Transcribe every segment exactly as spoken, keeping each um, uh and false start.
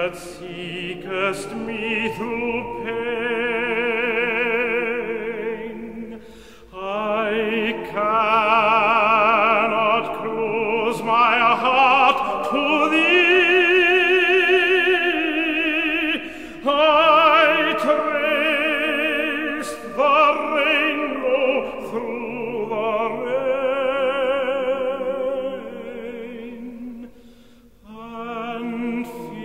that seekest me through pain, I cannot close my heart to thee. I trace the rainbow through the rain, and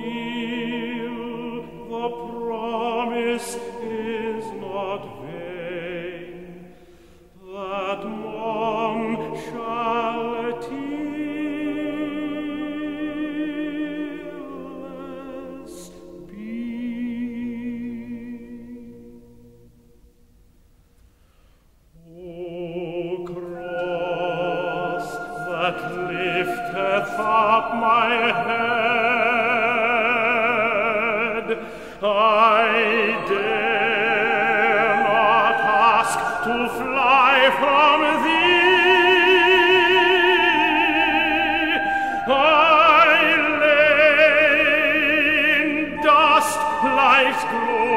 feel the promise is not vain, that one shall tearless be. O cross that lifteth up my head, I dare not ask to fly from thee. I lay in dust, life's glory